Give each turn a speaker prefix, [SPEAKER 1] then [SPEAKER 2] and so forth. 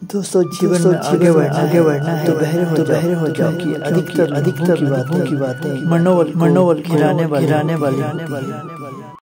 [SPEAKER 1] दोस्तों जीवन में आगे बढ़ना है तो बहरे हो जाओ कि अधिकतर की बातें मनोबल खिलाने वाली